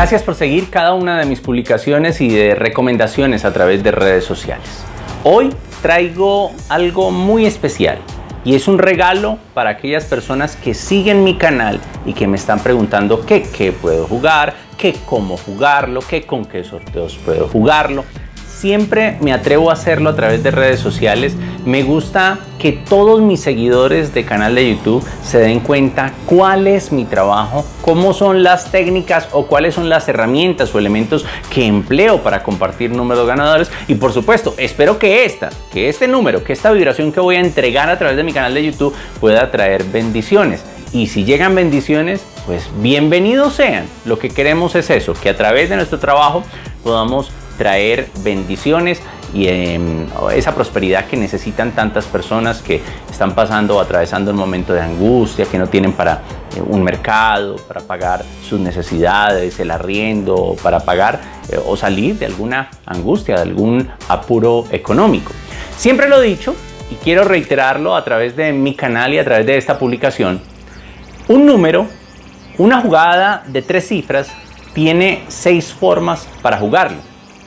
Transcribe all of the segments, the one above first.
Gracias por seguir cada una de mis publicaciones y de recomendaciones a través de redes sociales. Hoy traigo algo muy especial y es un regalo para aquellas personas que siguen mi canal y que me están preguntando qué puedo jugar, cómo jugarlo, con qué sorteos puedo jugarlo. Siempre me atrevo a hacerlo a través de redes sociales. Me gusta que todos mis seguidores de canal de YouTube se den cuenta cuál es mi trabajo, cómo son las técnicas o cuáles son las herramientas o elementos que empleo para compartir números ganadores. Y por supuesto, espero que este número, que esta vibración que voy a entregar a través de mi canal de YouTube pueda traer bendiciones. Y si llegan bendiciones, pues bienvenidos sean. Lo que queremos es eso, que a través de nuestro trabajo podamos traer bendiciones y esa prosperidad que necesitan tantas personas que están pasando o atravesando un momento de angustia, que no tienen para un mercado, para pagar sus necesidades, el arriendo, para pagar o salir de alguna angustia, de algún apuro económico. Siempre lo he dicho y quiero reiterarlo a través de mi canal y a través de esta publicación. Un número, una jugada de 3 cifras, tiene 6 formas para jugarlo.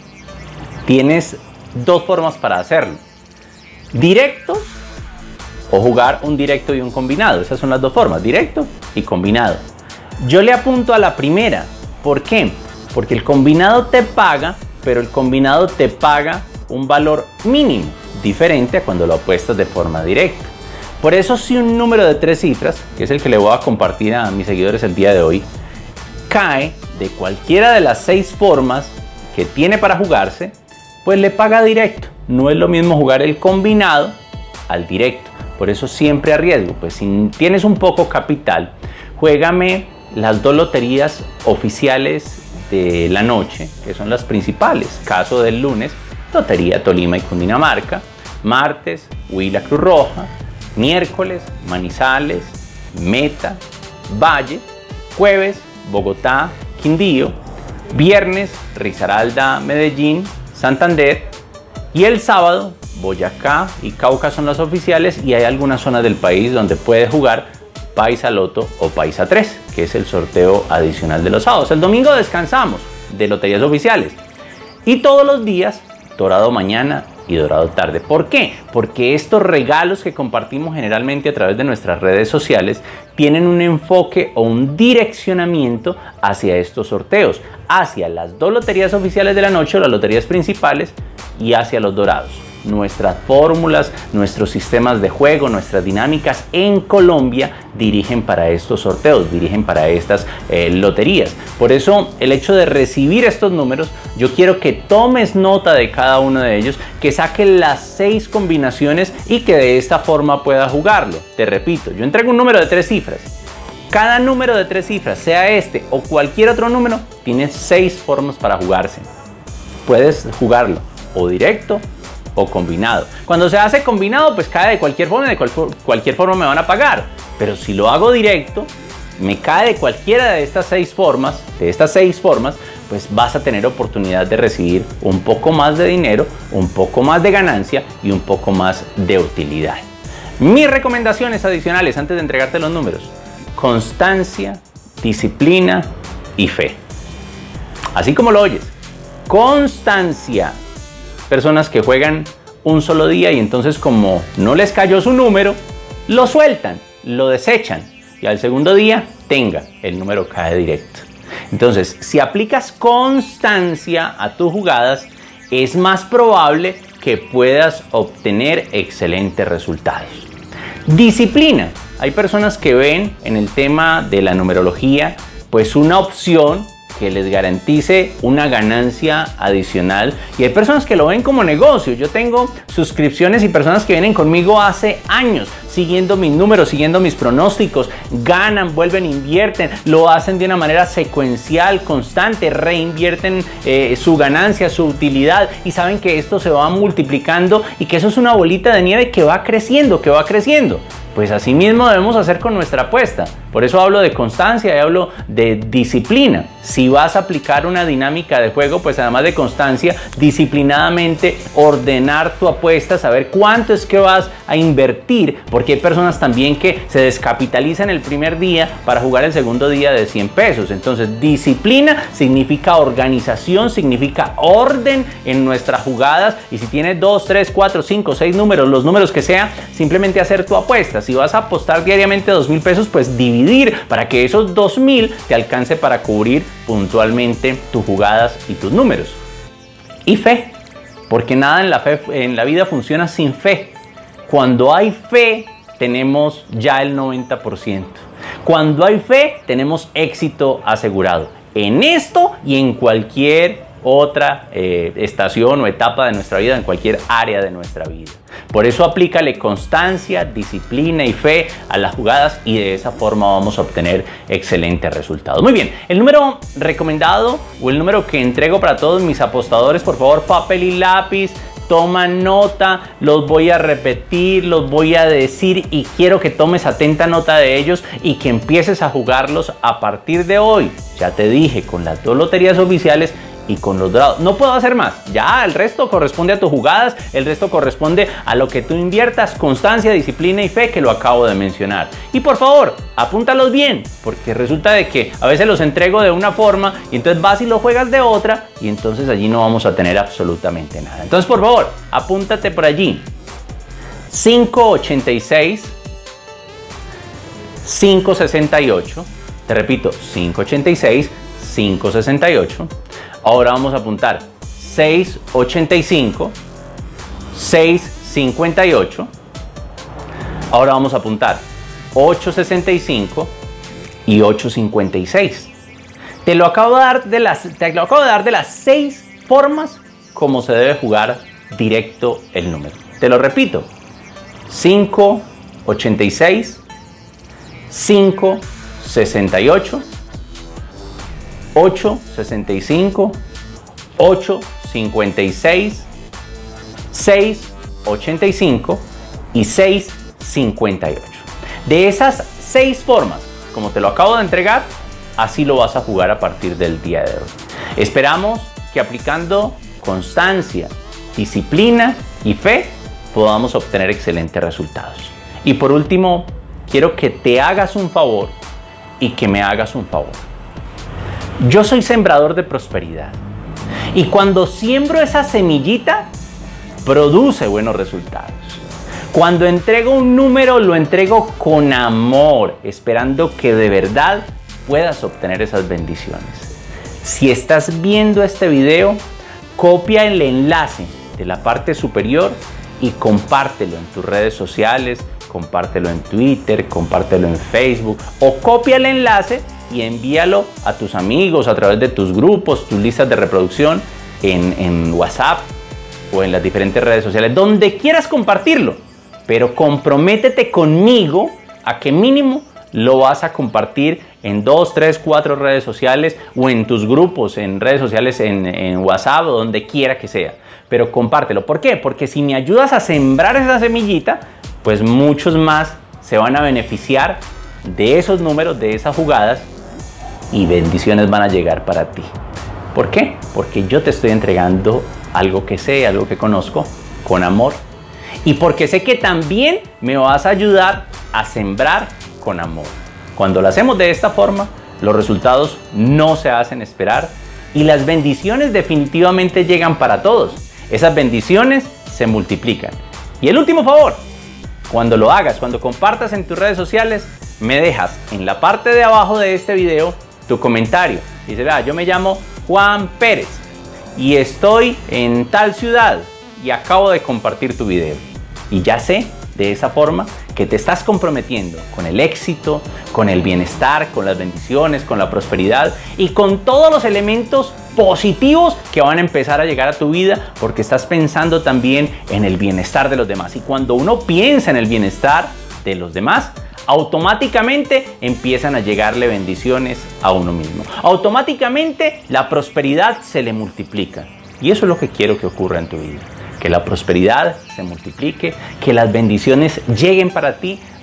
Tienes 2 formas para hacerlo: directos o jugar un directo y un combinado. Esas son las 2 formas, directo y combinado. Yo le apunto a la primera. ¿Por qué? Porque el combinado te paga, pero el combinado te paga un valor mínimo, diferente a cuando lo apuestas de forma directa. Por eso, si un número de 3 cifras, que es el que le voy a compartir a mis seguidores el día de hoy, cae de cualquiera de las 6 formas que tiene para jugarse, pues le paga directo. No es lo mismo jugar el combinado al directo. Por eso siempre arriesgo. Pues si tienes un poco capital, juégame las 2 loterías oficiales de la noche, que son las principales. Caso del lunes, Lotería Tolima y Cundinamarca. Martes, Huila Cruz Roja. Miércoles, Manizales, Meta, Valle. Jueves, Bogotá, Quindío. Viernes, Risaralda, Medellín, Santander, y el sábado Boyacá y Cauca son las oficiales, y hay algunas zonas del país donde puedes jugar Paisa Loto o Paisa 3, que es el sorteo adicional de los sábados. El domingo descansamos de loterías oficiales y todos los días Dorado mañana y Dorado tarde. ¿Por qué? Porque estos regalos que compartimos generalmente a través de nuestras redes sociales tienen un enfoque o un direccionamiento hacia estos sorteos, hacia las 2 loterías oficiales de la noche o las loterías principales y hacia los dorados. Nuestras fórmulas, nuestros sistemas de juego, nuestras dinámicas en Colombia dirigen para estos sorteos, dirigen para estas loterías. Por eso, el hecho de recibir estos números, yo quiero que tomes nota de cada uno de ellos, que saques las 6 combinaciones y que de esta forma puedas jugarlo. Te repito, yo entrego un número de 3 cifras. Cada número de 3 cifras, sea este o cualquier otro número, tiene 6 formas para jugarse. Puedes jugarlo o directo o combinado. Cuando se hace combinado, pues cae de cualquier forma, cualquier forma me van a pagar. Pero si lo hago directo, me cae de cualquiera de estas 6 formas, pues vas a tener oportunidad de recibir un poco más de dinero, un poco más de ganancia y un poco más de utilidad. Mis recomendaciones adicionales antes de entregarte los números: constancia, disciplina y fe. Así como lo oyes, constancia. Personas que juegan un solo día y entonces, como no les cayó su número, lo sueltan, lo desechan, y al segundo día, el número cae directo. Entonces, si aplicas constancia a tus jugadas, es más probable que puedas obtener excelentes resultados. Disciplina. Hay personas que ven en el tema de la numerología pues una opción que les garantice una ganancia adicional, y hay personas que lo ven como negocio. Yo tengo suscripciones y personas que vienen conmigo hace años siguiendo mis números, siguiendo mis pronósticos, ganan, vuelven, invierten, lo hacen de una manera secuencial, constante, reinvierten su ganancia, su utilidad, y saben que esto se va multiplicando y que eso es una bolita de nieve que va creciendo, Pues así mismo debemos hacer con nuestra apuesta. Por eso hablo de constancia y hablo de disciplina. Si vas a aplicar una dinámica de juego, pues además de constancia, disciplinadamente ordenar tu apuesta, saber cuánto es que vas a invertir, porque porque hay personas también que se descapitalizan el primer día para jugar el segundo día de 100 pesos. Entonces, disciplina significa organización, significa orden en nuestras jugadas, y si tienes 2, 3, 4, 5, 6 números, los números que sea, simplemente hacer tu apuesta. Si vas a apostar diariamente 2.000 pesos, pues dividir para que esos 2.000 te alcance para cubrir puntualmente tus jugadas y tus números. Y fe, porque nada en la vida funciona sin fe. Cuando hay fe, tenemos ya el 90%. Cuando hay fe, tenemos éxito asegurado en esto y en cualquier otra estación o etapa de nuestra vida, en cualquier área de nuestra vida. Por eso aplícale constancia, disciplina y fe a las jugadas, y de esa forma vamos a obtener excelentes resultados. Muy bien, el número recomendado o el número que entrego para todos mis apostadores, por favor, papel y lápiz. Toma nota, los voy a repetir, los voy a decir, y quiero que tomes atenta nota de ellos y que empieces a jugarlos a partir de hoy. Ya te dije, con las 2 loterías oficiales y con los dorados. No puedo hacer más. Ya el resto corresponde a tus jugadas, el resto corresponde a lo que tú inviertas, constancia, disciplina y fe, que lo acabo de mencionar. Y por favor, apúntalos bien, porque resulta de que a veces los entrego de una forma y entonces vas y lo juegas de otra, y entonces allí no vamos a tener absolutamente nada. Entonces, por favor, apúntate por allí. 586, 568. Te repito, 586, 568. Ahora vamos a apuntar 685, 658. Ahora vamos a apuntar 865 y 856. Te lo acabo de dar de las 6 formas como se debe jugar directo el número. Te lo repito: 586, 568, 865, 856, 685 y 658. De esas 6 formas, como te lo acabo de entregar, así lo vas a jugar a partir del día de hoy. Esperamos que aplicando constancia, disciplina y fe podamos obtener excelentes resultados. Y por último, quiero que te hagas un favor y que me hagas un favor. Yo soy sembrador de prosperidad, y cuando siembro esa semillita, produce buenos resultados. Cuando entrego un número, lo entrego con amor, esperando que de verdad puedas obtener esas bendiciones. Si estás viendo este video, copia el enlace de la parte superior y compártelo en tus redes sociales, compártelo en Twitter, compártelo en Facebook, o copia el enlace y envíalo a tus amigos a través de tus grupos, tus listas de reproducción, en WhatsApp o en las diferentes redes sociales, donde quieras compartirlo. Pero comprométete conmigo a que mínimo lo vas a compartir en 2, 3, 4 redes sociales, o en tus grupos, en redes sociales, en WhatsApp o donde quiera que sea. Pero compártelo. ¿Por qué? Porque si me ayudas a sembrar esa semillita, pues muchos más se van a beneficiar de esos números, de esas jugadas, y bendiciones van a llegar para ti. ¿Por qué? Porque yo te estoy entregando algo que sé, algo que conozco, con amor, y porque sé que también me vas a ayudar a sembrar con amor. Cuando lo hacemos de esta forma, los resultados no se hacen esperar, y las bendiciones definitivamente llegan para todos. Esas bendiciones se multiplican. Y el último favor: cuando lo hagas, cuando compartas en tus redes sociales, me dejas en la parte de abajo de este video tu comentario. Dice: vea, yo me llamo Juan Pérez y estoy en tal ciudad y acabo de compartir tu video. Y ya sé de esa forma que te estás comprometiendo con el éxito, con el bienestar, con las bendiciones, con la prosperidad y con todos los elementos positivos que van a empezar a llegar a tu vida, porque estás pensando también en el bienestar de los demás. Y cuando uno piensa en el bienestar de los demás, automáticamente empiezan a llegarle bendiciones a uno mismo. Automáticamente la prosperidad se le multiplica. Y eso es lo que quiero que ocurra en tu vida. Que la prosperidad se multiplique, que las bendiciones lleguen para ti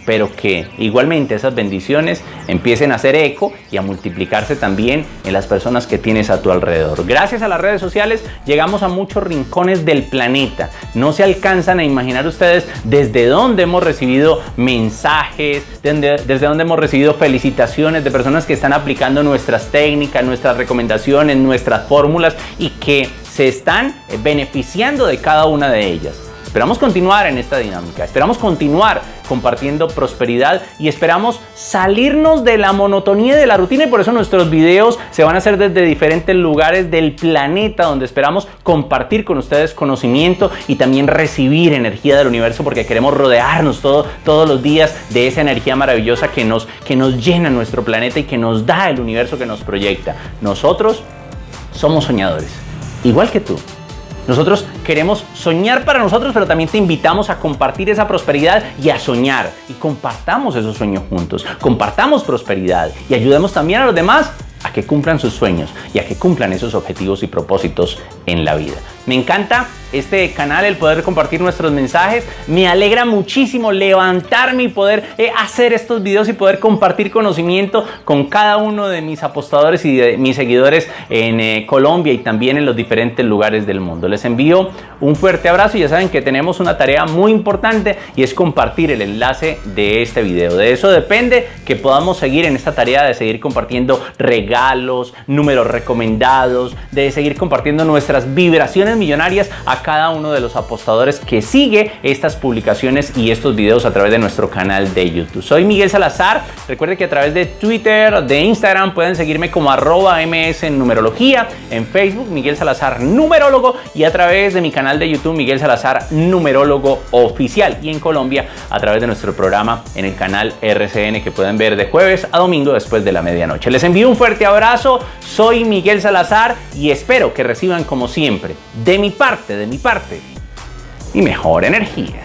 pero que igualmente esas bendiciones empiecen a hacer eco y a multiplicarse también en las personas que tienes a tu alrededor. Gracias a las redes sociales llegamos a muchos rincones del planeta. No se alcanzan a imaginar ustedes desde dónde hemos recibido mensajes, desde dónde hemos recibido felicitaciones de personas que están aplicando nuestras técnicas, nuestras recomendaciones, nuestras fórmulas y que se están beneficiando de cada una de ellas. Esperamos continuar en esta dinámica, esperamos continuar compartiendo prosperidad y esperamos salirnos de la monotonía y de la rutina, y por eso nuestros videos se van a hacer desde diferentes lugares del planeta, donde esperamos compartir con ustedes conocimiento y también recibir energía del universo, porque queremos rodearnos todos los días de esa energía maravillosa que nos llena nuestro planeta y que nos da el universo, que nos proyecta. Nosotros somos soñadores, igual que tú. Nosotros queremos soñar para nosotros, pero también te invitamos a compartir esa prosperidad y a soñar. Y compartamos esos sueños juntos, compartamos prosperidad y ayudemos también a los demás a que cumplan sus sueños y a que cumplan esos objetivos y propósitos en la vida. Me encanta este canal, el poder compartir nuestros mensajes. Me alegra muchísimo levantarme y poder hacer estos videos y poder compartir conocimiento con cada uno de mis apostadores y de mis seguidores en Colombia y también en los diferentes lugares del mundo. Les envío un fuerte abrazo y ya saben que tenemos una tarea muy importante y es compartir el enlace de este video. De eso depende que podamos seguir en esta tarea de seguir compartiendo regalos, números recomendados, de seguir compartiendo nuestras vibraciones millonarias a cada uno de los apostadores que sigue estas publicaciones y estos videos a través de nuestro canal de YouTube. Soy Miguel Salazar. Recuerden que a través de Twitter, de Instagram pueden seguirme como @ms numerología, en Facebook Miguel Salazar Numerólogo y a través de mi canal de YouTube Miguel Salazar Numerólogo Oficial, y en Colombia a través de nuestro programa en el canal RCN, que pueden ver de jueves a domingo después de la medianoche. Les envío un fuerte abrazo. Soy Miguel Salazar y espero que reciban, como siempre, de mi parte, mi mejor energía.